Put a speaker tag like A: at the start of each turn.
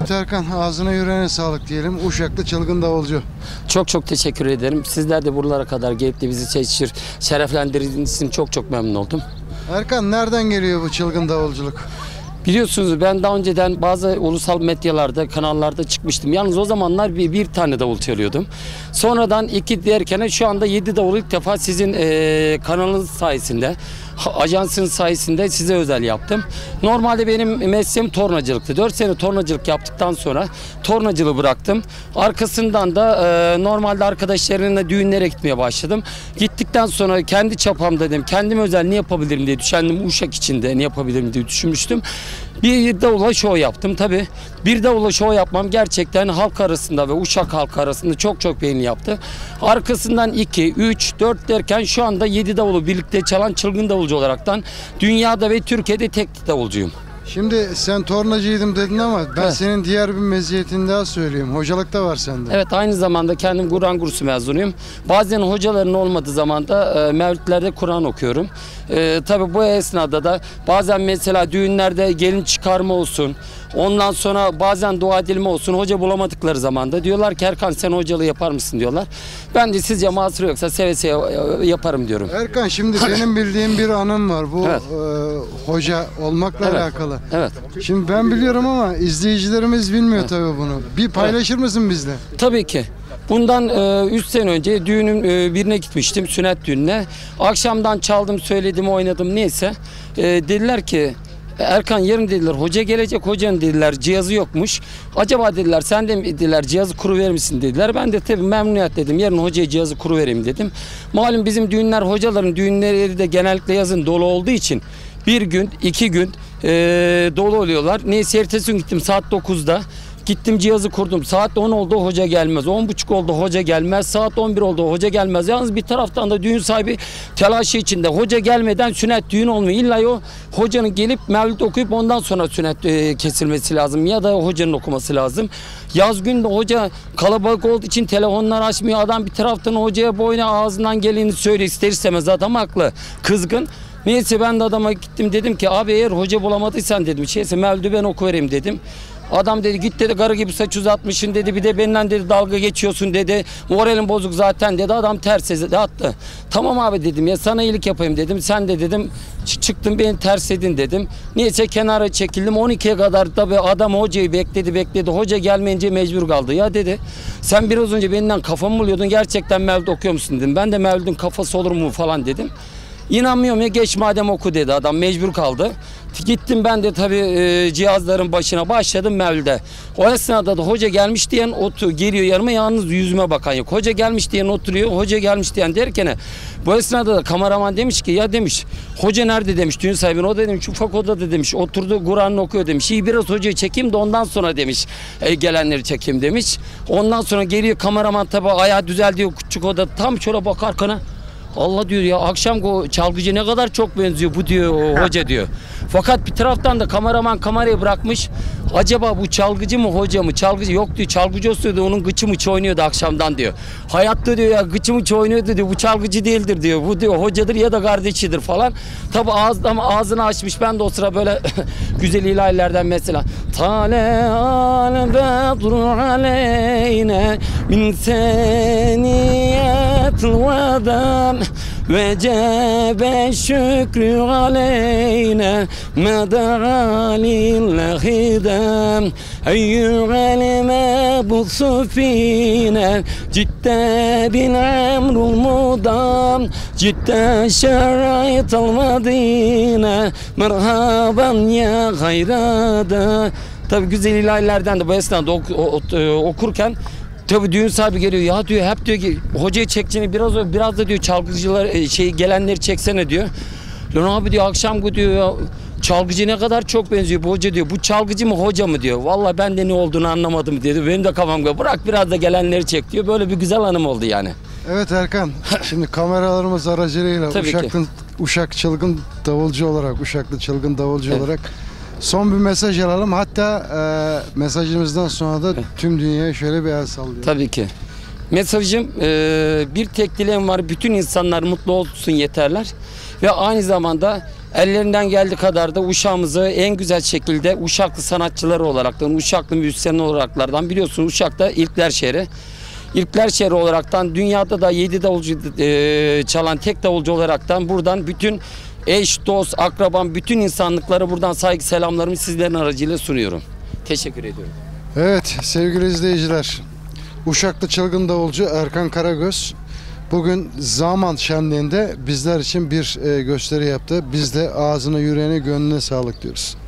A: Evet Erkan, ağzına yüreğine sağlık diyelim. Uşaklı çılgın davulcu.
B: Çok çok teşekkür ederim. Sizler de buralara kadar gelip de bizi şereflendirdiğiniz için çok çok memnun oldum.
A: Erkan, nereden geliyor bu çılgın davulculuk?
B: Biliyorsunuz ben daha önceden bazı ulusal medyalarda, kanallarda çıkmıştım. Yalnız o zamanlar bir tane davul çalıyordum. Sonradan 2 derken şu anda 7 davul ilk defa sizin kanalınız sayesinde, ajansın sayesinde size özel yaptım. Normalde benim mesleğim tornacılıktı. 4 sene tornacılık yaptıktan sonra tornacılığı bıraktım. Arkasından da normalde arkadaşlarımla düğünlere gitmeye başladım. Gittikten sonra kendi çapamda dedim, kendim özel ne yapabilirim diye düşündüm. Uşak içinde ne yapabilirim diye düşünmüştüm. Bir davula show yaptım. Tabii bir davula show yapmam gerçekten halk arasında ve Uşak halkı arasında çok çok beğeni yaptı. Arkasından 2, 3, 4 derken şu anda 7 davulu birlikte çalan çılgın davulcu olaraktan dünyada ve Türkiye'de tek davulcuyum.
A: Şimdi sen tornacıydım dedin ama ben
B: Evet.
A: senin diğer bir meziyetini daha söyleyeyim. Hocalık da var sende.
B: Evet, aynı zamanda kendim Kur'an kursu mezunuyum. Bazen hocaların olmadığı zaman da mevlütlerde Kur'an okuyorum. Tabii bu esnada da bazen mesela düğünlerde gelin çıkarma olsun. Ondan sonra bazen dua edilme olsun. Hoca bulamadıkları zaman da diyorlar ki Erkan sen hocalığı yapar mısın diyorlar. Ben de sizce mahsur yoksa seve seve yaparım diyorum.
A: Erkan, şimdi benim bildiğim bir anım var. Bu
B: Evet.
A: Hoca olmakla
B: Evet.
A: alakalı.
B: Evet.
A: Şimdi ben biliyorum ama izleyicilerimiz bilmiyor tabii bunu. Bir paylaşır mısın bizle?
B: Tabii ki. Bundan 3 sene önce düğünün birine gitmiştim, sünnet düğününe. Akşamdan çaldım, söyledim, oynadım neyse. Dediler ki Erkan yarın dediler hoca gelecek, hocanın dediler cihazı yokmuş. Acaba dediler sen de mi dediler cihazı kuruverir misin dediler. Ben de tabii memnuniyet dedim, yarın hocaya cihazı kuruvereyim dedim. Malum bizim düğünler, hocaların düğünleri de genellikle yazın dolu olduğu için 1 gün 2 gün dolu oluyorlar. Neyse ertesi gün gittim saat 9'da. Gittim cihazı kurdum. Saat 10 oldu hoca gelmez. 10.30 oldu hoca gelmez. Saat 11 oldu hoca gelmez. Yalnız bir taraftan da düğün sahibi telaşı içinde. Hoca gelmeden sünnet düğün olmuyor. İlla o hocanın gelip mevlüt okuyup ondan sonra sünnet kesilmesi lazım. Ya da hocanın okuması lazım. Yaz günde hoca kalabalık olduğu için telefonlar açmıyor. Adam bir taraftan hocaya boyuna ağzından geleni söylüyor. İster istemez adam haklı. Kızgın. Neyse ben de adama gittim dedim ki abi eğer hoca bulamadıysan dedim mevlütü ben okuvereyim dedim. Adam dedi git dedi karı gibi saç uzatmışsın dedi bir de benimle dedi dalga geçiyorsun dedi. Moralin bozuk zaten dedi adam ters attı. Tamam abi dedim ya sana iyilik yapayım dedim. Sen de dedim çıktın beni ters edin dedim. Neyse kenara çekildim 12'ye kadar tabii adam hocayı bekledi. Hoca gelmeyince mecbur kaldı. Ya dedi sen biraz önce benden kafamı buluyordun gerçekten mevlüt okuyor musun dedim. Ben de mevlütün kafası olur mu falan dedim. İnanmıyorum ya geç madem oku dedi adam mecbur kaldı. Gittim ben de tabii cihazların başına başladım mevlüde. O esnada da hoca gelmiş diyen geliyor yanıma yalnız yüzüme bakan yok. Hoca gelmiş diyen oturuyor hoca gelmiş diyen derken bu esnada da kameraman demiş ki ya demiş hoca nerede demiş düğün sahibine o da demiş ufak odada demiş oturdu Kur'an'ını okuyor demiş. İyi biraz hocayı çekeyim de ondan sonra demiş gelenleri çekeyim demiş. Ondan sonra geliyor kameraman tabii ayağı düzeldiyor küçük odada tam şöyle bak arkana. Allah diyor ya akşam o çalgıcı ne kadar çok benziyor bu diyor hoca diyor. Fakat bir taraftan da kameraman kamerayı bırakmış. Acaba bu çalgıcı mı hoca mı? Çalgıcı yok diyor. Çalgıcı olsaydı onun gıçı mıçı oynuyordu akşamdan diyor. Hayatta diyor ya gıçı mıçı oynuyordu diyor. Bu çalgıcı değildir diyor. Bu diyor hocadır ya da kardeşidir falan. Tabi ağzını açmış. Ben de o sıra böyle güzel ilahilerden mesela. Tale'al bedru aleyne min seniyetil vedan vecebe şükrü aleyne medalillahidem eyyügel mebusu fine cidde bin emrul mudam cidde şeraital medine merhaban ya gayrada. Tabi güzel ilahilerden de bu esnada okurken tabii düğün sahibi geliyor ya diyor hep diyor ki hocayı çekeceğini biraz da diyor çalgıcılar gelenleri çeksene diyor. Lan abi diyor akşam diyor ya çalgıcı ne kadar çok benziyor bu hoca diyor. Bu çalgıcı mı hoca mı diyor. Vallahi ben de ne olduğunu anlamadım dedi. Benim de kafamda bırak biraz da gelenleri çek diyor. Böyle bir güzel anım oldu yani.
A: Evet Erkan, şimdi kameralarımız aracılığıyla Uşak çılgın davulcu olarak, Uşaklı çılgın davulcu olarak son bir mesaj alalım. Hatta mesajımızdan sonra da tüm dünyaya şöyle bir el sallıyor.
B: Tabii ki. Mesajım bir tek dileğim var. Bütün insanlar mutlu olsun yeterler. Ve aynı zamanda ellerinden geldiği kadar da Uşak'ımızı en güzel şekilde Uşaklı sanatçıları olaraktan, Uşaklı müzisyen olaraklardan biliyorsunuz Uşak'ta ilkler şehri. İlkler şehri olaraktan dünyada da 7 davulcu çalan tek davulcu olaraktan buradan bütün eş, dost, akraban, bütün insanlıklara buradan saygı selamlarımı sizlerin aracıyla sunuyorum. Teşekkür ediyorum.
A: Evet sevgili izleyiciler, Uşaklı çılgın davulcu Erkan Karagöz bugün Zaman Şenliği'nde bizler için bir gösteri yaptı. Biz de ağzına, yüreğine, gönlüne sağlık diyoruz.